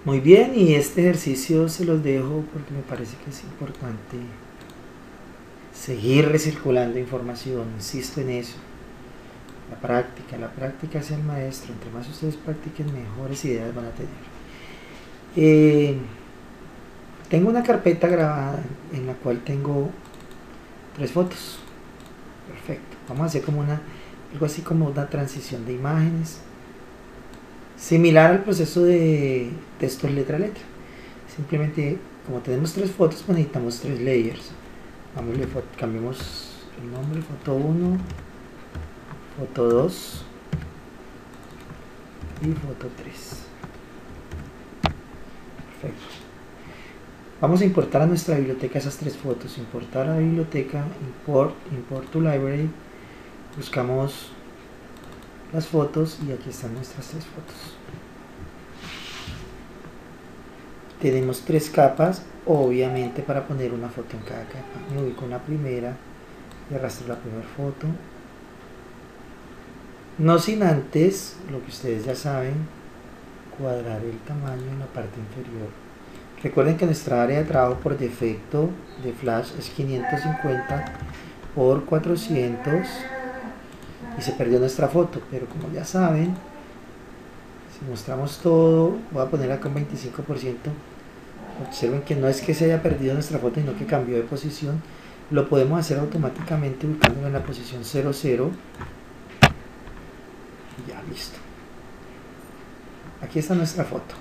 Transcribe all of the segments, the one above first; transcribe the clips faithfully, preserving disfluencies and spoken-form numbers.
Muy bien, y este ejercicio se los dejo porque me parece que es importante seguir recirculando información, insisto en eso. La práctica, la práctica es el maestro, entre más ustedes practiquen, mejores ideas van a tener. Eh, tengo una carpeta grabada en la cual tengo tres fotos. Perfecto, vamos a hacer como una, algo así como una transición de imágenes, similar al proceso de texto letra a letra. Simplemente, como tenemos tres fotos, pues necesitamos tres layers. Vamos, le cambiamos el nombre: foto uno, foto dos y foto tres. Perfecto. Vamos a importar a nuestra biblioteca esas tres fotos. Importar a la biblioteca, import, import to library. Buscamos las fotos y aquí están nuestras tres fotos. Tenemos tres capas, obviamente, para poner una foto en cada capa. Me ubico en la primera y arrastro la primera foto. No sin antes, lo que ustedes ya saben, cuadrar el tamaño en la parte inferior. Recuerden que nuestra área de trabajo por defecto de Flash es quinientos cincuenta por cuatrocientos y se perdió nuestra foto, pero como ya saben, si mostramos todo, voy a poner acá un veinticinco por ciento. Observen que no es que se haya perdido nuestra foto, sino que cambió de posición. Lo podemos hacer automáticamente ubicándolo en la posición cero cero. Y ya, listo. Aquí está nuestra foto.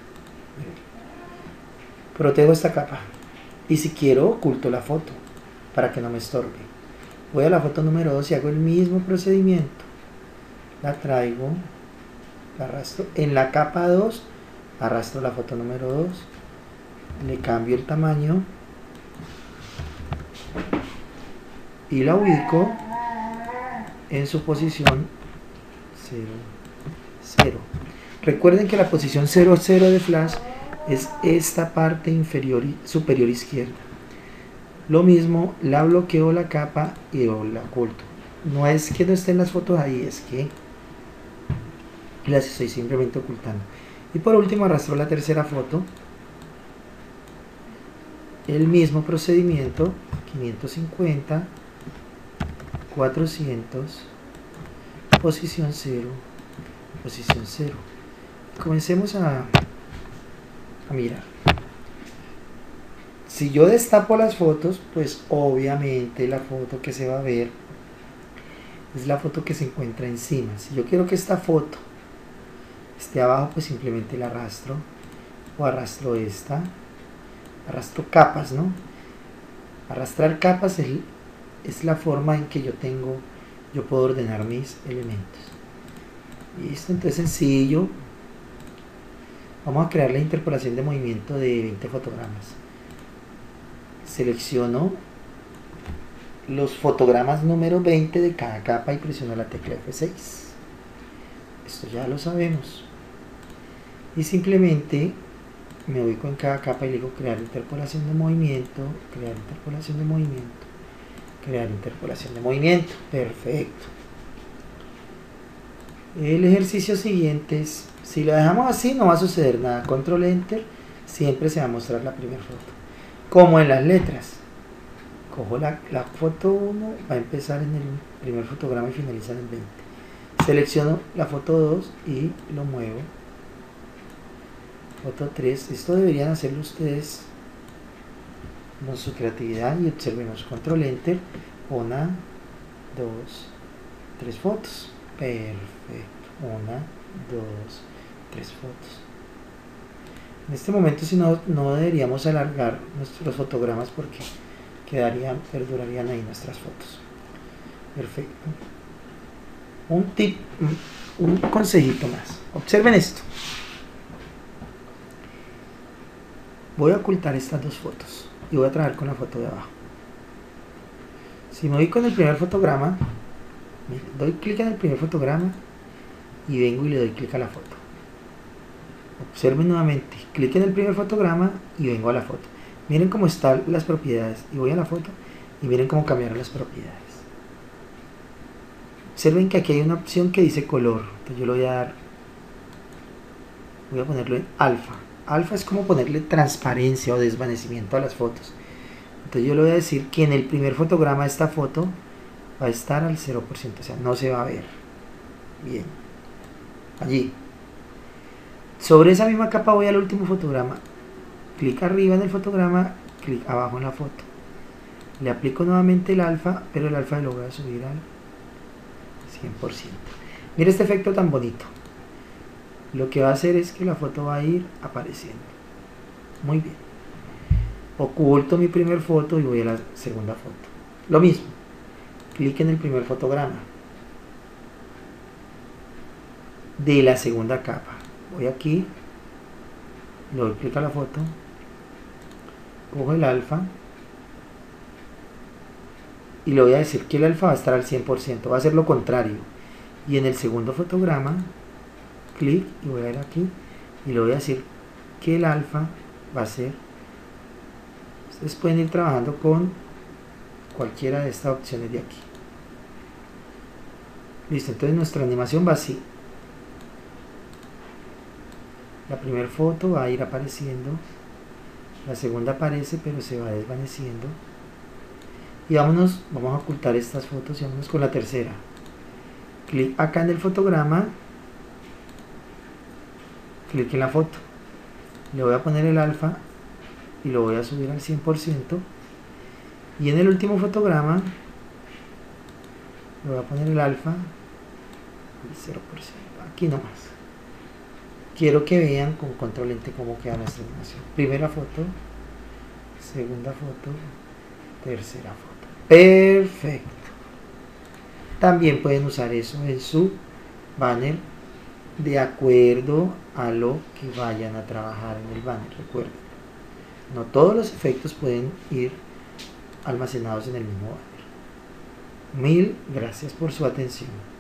Protejo esta capa. Y si quiero, oculto la foto para que no me estorbe. Voy a la foto número dos y hago el mismo procedimiento. La traigo, la arrastro. En la capa dos, arrastro la foto número dos. Le cambio el tamaño y la ubico en su posición cero cero. Recuerden que la posición cero cero de Flash es esta parte inferior y superior izquierda. Lo mismo, la bloqueo la capa y la oculto. No es que no estén las fotos ahí, es que las estoy simplemente ocultando. Y por último, arrastro la tercera foto. El mismo procedimiento, quinientos cincuenta, cuatrocientos, posición cero, posición cero. Comencemos a, a mirar. Si yo destapo las fotos, pues obviamente la foto que se va a ver es la foto que se encuentra encima. Si yo quiero que esta foto esté abajo, pues simplemente la arrastro, o arrastro esta. Arrastro capas, ¿no? Arrastrar capas es, es la forma en que yo tengo, yo puedo ordenar mis elementos. Listo, entonces sencillo. Vamos a crear la interpolación de movimiento de veinte fotogramas. Selecciono los fotogramas número veinte de cada capa y presiono la tecla F seis. Esto ya lo sabemos. Y simplemente me ubico en cada capa y le digo crear interpolación de movimiento, crear interpolación de movimiento, crear interpolación de movimiento. Perfecto. El ejercicio siguiente es, si lo dejamos así no va a suceder nada. Control Enter, siempre se va a mostrar la primera foto. Como en las letras. Cojo la, la foto uno, va a empezar en el primer fotograma y finaliza en el veinte. Selecciono la foto dos y lo muevo. Foto tres, esto deberían hacerlo ustedes con su creatividad y observemos. Control Enter, una, dos, tres fotos. Perfecto, una, dos, tres fotos. En este momento, si no, no deberíamos alargar nuestros fotogramas porque quedarían, perdurarían ahí nuestras fotos. Perfecto. Un tip, un consejito más. Observen esto. Voy a ocultar estas dos fotos y voy a trabajar con la foto de abajo. Si me voy con el primer fotograma, doy clic en el primer fotograma y vengo y le doy clic a la foto. Observen nuevamente, clic en el primer fotograma y vengo a la foto. Miren cómo están las propiedades y voy a la foto y miren cómo cambiaron las propiedades. Observen que aquí hay una opción que dice color, entonces yo lo voy a dar, voy a ponerlo en alfa. Alfa es como ponerle transparencia o desvanecimiento a las fotos. Entonces yo le voy a decir que en el primer fotograma de esta foto va a estar al cero por ciento, o sea, no se va a ver. Bien. Allí. Sobre esa misma capa voy al último fotograma. Clic arriba en el fotograma, clic abajo en la foto. Le aplico nuevamente el alfa, pero el alfa lo voy a subir al cien por ciento. Mira este efecto tan bonito. Lo que va a hacer es que la foto va a ir apareciendo. Muy bien. Oculto mi primer foto y voy a la segunda foto. Lo mismo. Clic en el primer fotograma de la segunda capa. Voy aquí, le doy clic a la foto, cojo el alfa y le voy a decir que el alfa va a estar al cien por ciento, va a ser lo contrario. Y en el segundo fotograma, clic y voy a ir aquí y le voy a decir que el alfa va a ser. Ustedes pueden ir trabajando con cualquiera de estas opciones de aquí. Listo, entonces nuestra animación va así. La primera foto va a ir apareciendo, la segunda aparece pero se va desvaneciendo. Y vámonos, vamos a ocultar estas fotos y vámonos con la tercera. Clic acá en el fotograma, clic en la foto, le voy a poner el alfa y lo voy a subir al cien por ciento. Y en el último fotograma le voy a poner el alfa al cero por ciento, aquí nomás. Quiero que vean con control lente cómo queda nuestra animación. Primera foto, segunda foto, tercera foto. Perfecto. También pueden usar eso en su banner de acuerdo a lo que vayan a trabajar en el banner. Recuerden, no todos los efectos pueden ir almacenados en el mismo banner. Mil gracias por su atención.